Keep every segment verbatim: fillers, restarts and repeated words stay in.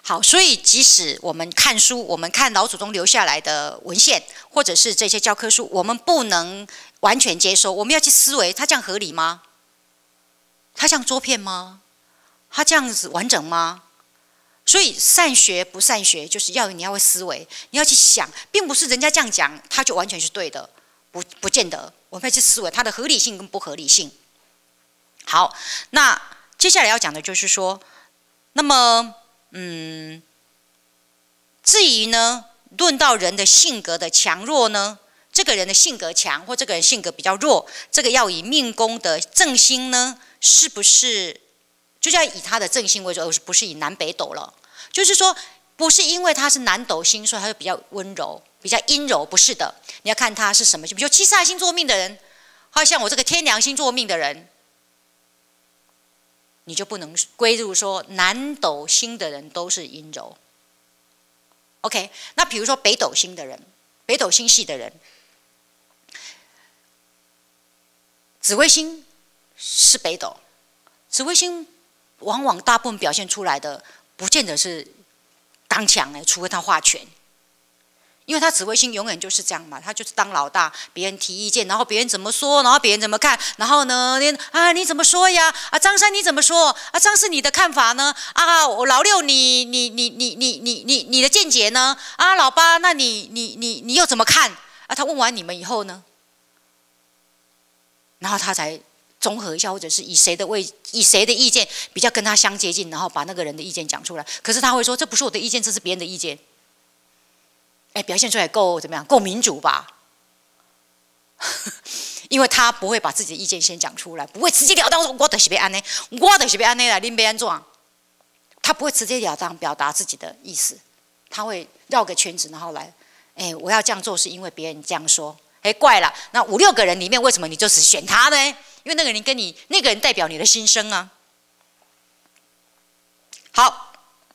好，所以即使我们看书，我们看老祖宗留下来的文献，或者是这些教科书，我们不能完全接收，我们要去思维，它这样合理吗？它这样捉骗吗？它这样子完整吗？所以善学不善学，就是要你要会思维，你要去想，并不是人家这样讲，它就完全是对的，不不见得。我们要去思维它的合理性跟不合理性。好，那接下来要讲的就是说，那么。嗯，至于呢，论到人的性格的强弱呢，这个人的性格强或这个人性格比较弱，这个要以命宫的正星呢，是不是就是要以他的正星为主，而不是以南北斗了？就是说，不是因为他是南斗星，所以他就比较温柔、比较阴柔，不是的。你要看他是什么，比如七煞星座命的人，好像我这个天梁星座命的人。你就不能归入说南斗星的人都是阴柔。OK， 那比如说北斗星的人，北斗星系的人，紫微星是北斗，紫微星往往大部分表现出来的不见得是刚强哎，除非他化权。因为他紫微星永远就是这样嘛，他就是当老大，别人提意见，然后别人怎么说，然后别人怎么看，然后呢，你啊你怎么说呀？啊张三你怎么说？啊张是你的看法呢？啊我老六你你你你你你你你的见解呢？啊老八那你你你你又怎么看？啊他问完你们以后呢，然后他才综合一下，或者是以谁的位以谁的意见比较跟他相接近，然后把那个人的意见讲出来。可是他会说这不是我的意见，这是别人的意见。哎，表现出来够怎么样？够民主吧？因为他不会把自己的意见先讲出来，不会直截了当说“我就是要安呢，我就是要安呢啦，恁要安怎”？他不会直截了当表达自己的意思，他会绕个圈子，然后来，哎，我要这样做是因为别人这样说。哎，怪了，那五六个人里面，为什么你就只选他呢？因为那个人跟你，那个人代表你的心声啊。好。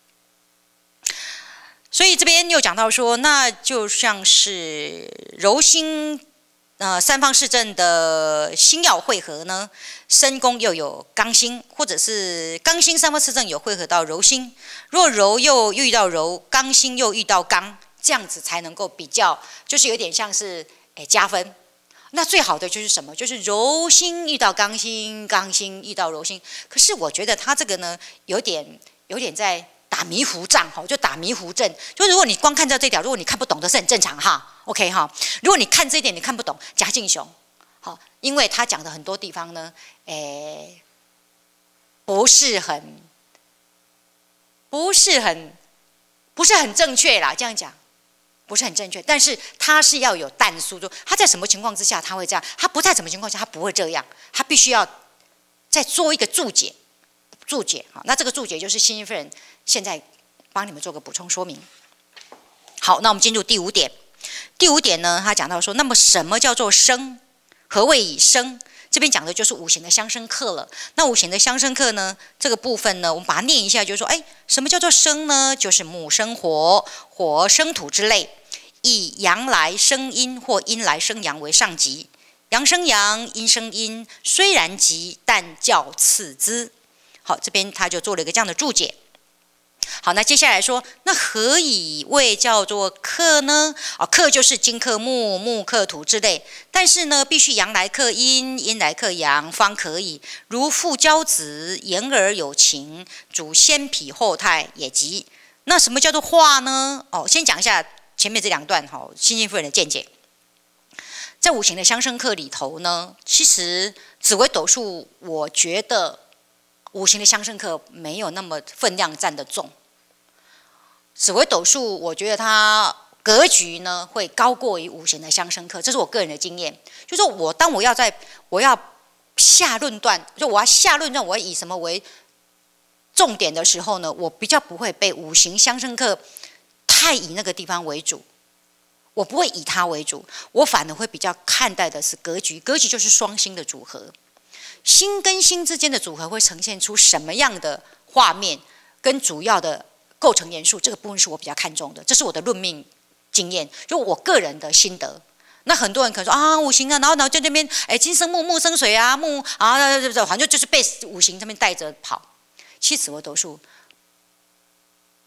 所以这边又讲到说，那就像是柔星，呃，三方四正的星曜汇合呢，申宫又有刚星，或者是刚星三方四正有汇合到柔星，若柔又遇到柔，刚星又遇到刚，这样子才能够比较，就是有点像是诶加分。那最好的就是什么？就是柔星遇到刚星，刚星遇到柔星。可是我觉得他这个呢，有点有点在。打迷糊仗哈，就打迷糊阵。就如果你光看到这条，如果你看不懂，都是很正常哈。OK 哈，如果你看这一点你看不懂，贾敬雄，好，因为他讲的很多地方呢，诶，不是很，不是很，不是很正确啦。这样讲，不是很正确。但是他是要有弹数，就他在什么情况之下他会这样，他不在什么情况下他不会这样，他必须要再做一个注解。注解好，那这个注解就是新夫人现在帮你们做个补充说明。好，那我们进入第五点。第五点呢，他讲到说，那么什么叫做生？何谓以生？这边讲的就是五行的相生克了。那五行的相生克呢，这个部分呢，我们把它念一下，就是说，哎，什么叫做生呢？就是木生火，火生土之类，以阳来生阴或阴来生阳为上极。阳生阳，阴生阴，虽然极，但较次之。好，这边他就做了一个这样的注解。好，那接下来说，那何以谓叫做克呢？啊，克就是金克木，木克土之类。但是呢，必须阳来克阴，阴来克阳，方可以。如父教子，言而有情，主先脾后胎也吉。那什么叫做化呢？哦，先讲一下前面这两段哈，新晋夫人的见解。在五行的相生克里头呢，其实紫微斗数，我觉得。五行的相生克没有那么分量占得重，紫微斗数我觉得它格局呢会高过于五行的相生克，这是我个人的经验。就是我当我要在我要下论断，就我要下论断，我要以什么为重点的时候呢，我比较不会被五行相生克太以那个地方为主，我不会以它为主，我反而会比较看待的是格局，格局就是双星的组合。星跟星之间的组合会呈现出什么样的画面，跟主要的构成元素，这个部分是我比较看重的，这是我的论命经验，就我个人的心得。那很多人可能说啊，五行啊，然后然后在那边，哎，金生木，木生水啊，木啊，反正就是被五行这边带着跑。其实紫微斗数，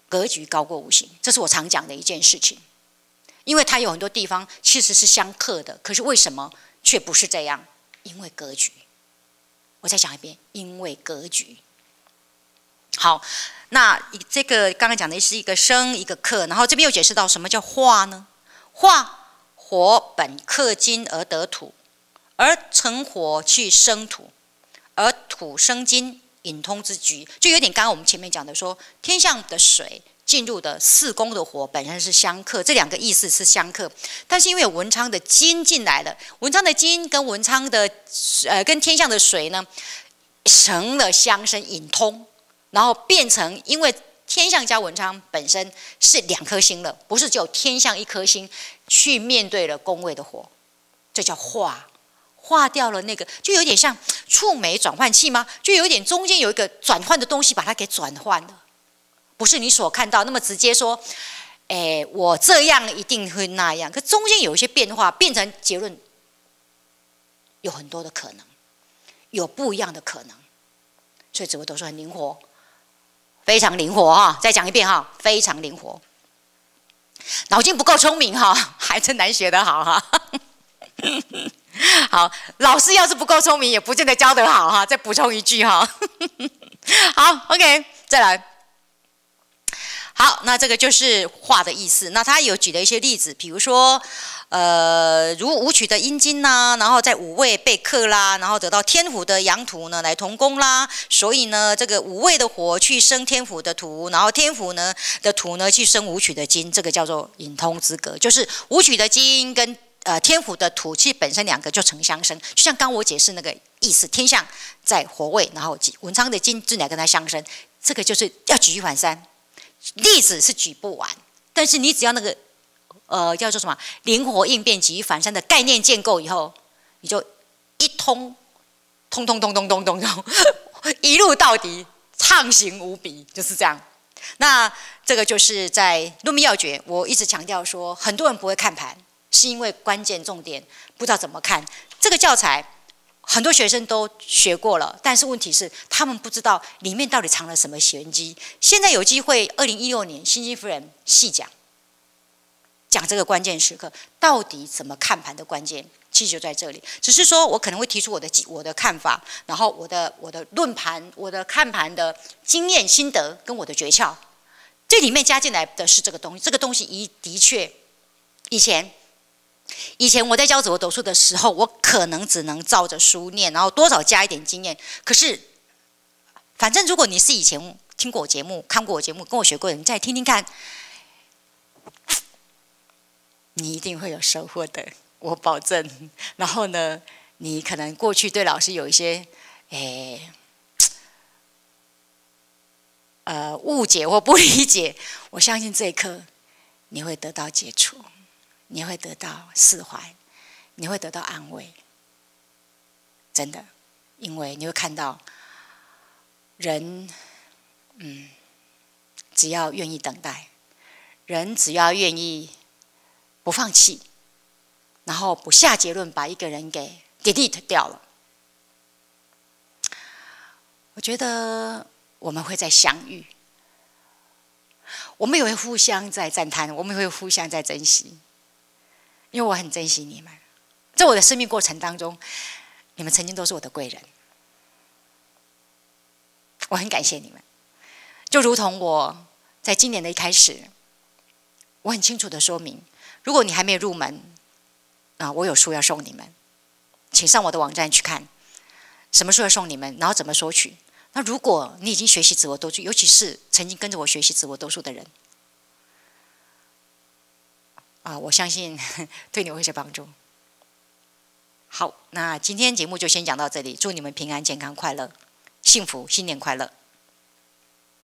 格局高过无形，这是我常讲的一件事情。因为它有很多地方其实是相克的，可是为什么却不是这样？因为格局。我再讲一遍，因为格局。好，那这个刚刚讲的是一个生一个克，然后这边又解释到什么叫化呢？化，火本克金而得土，而成火去生土，而土生金，引通之局，就有点刚刚我们前面讲的说，天象的水进入的四宫的火本身是相克，这两个意思是相克，但是因为有文昌的金进来了，文昌的金跟文昌的呃跟天象的水呢，成了相生引通，然后变成因为天象加文昌本身是两颗星了，不是只有天象一颗星去面对了宫位的火，这叫化。化掉了那个，就有点像触媒转换器吗？就有点中间有一个转换的东西把它给转换了。不是你所看到那么直接说，哎，我这样一定会那样，可中间有一些变化，变成结论有很多的可能，有不一样的可能，所以紫微斗数很灵活，非常灵活哈。再讲一遍哈，非常灵活。脑筋不够聪明哈，还真难学得好哈。好，老师要是不够聪明，也不见得教得好哈。再补充一句哈。好 ，OK， 再来。好，那这个就是化的意思。那他有举了一些例子，比如说，呃，如武曲的阴金啦，然后在五位被克啦，然后得到天府的阳土呢来同宫啦，所以呢，这个五位的火去生天府的土，然后天府呢的土呢去生武曲的金，这个叫做引通之格，就是武曲的金跟呃天府的土，其实本身两个就成相生，就像刚我解释那个意思，天象在火位，然后文昌的金进来跟它相生，这个就是要举一反三。例子是举不完，但是你只要那个呃叫做什么灵活应变、举一反三的概念建构以后，你就一通通通通通通通通一路到底，畅行无比，就是这样。那这个就是在论命要诀，我一直强调说，很多人不会看盘，是因为关键重点不知道怎么看。这个教材很多学生都学过了，但是问题是他们不知道里面到底藏了什么玄机。现在有机会，二零一六年星星夫人细讲，讲这个关键时刻到底怎么看盘的关键，其实就在这里。只是说我可能会提出我的我的看法，然后我的我的论盘、我的看盘的经验心得跟我的诀窍，这里面加进来的是这个东西。这个东西一的确以前。以前我在教紫微斗数的时候，我可能只能照着书念，然后多少加一点经验。可是，反正如果你是以前听过我节目、看过我节目、跟我学过的，你再听听看，你一定会有收获的，我保证。然后呢，你可能过去对老师有一些，诶，呃，误解或不理解，我相信这一刻你会得到解除。你会得到释怀，你会得到安慰，真的，因为你会看到人，嗯，只要愿意等待，人只要愿意不放弃，然后不下结论，把一个人给 delete 掉了，我觉得我们会再相遇，我们也会互相在赞叹，我们也会互相在珍惜。因为我很珍惜你们，在我的生命过程当中，你们曾经都是我的贵人，我很感谢你们。就如同我在今年的一开始，我很清楚的说明，如果你还没有入门，啊，我有书要送你们，请上我的网站去看，什么书要送你们，然后怎么索取。那如果你已经学习紫微斗数，尤其是曾经跟着我学习紫微斗数的人，啊，我相信对你会有些帮助。好，那今天节目就先讲到这里，祝你们平安、健康、快乐、幸福，新年快乐！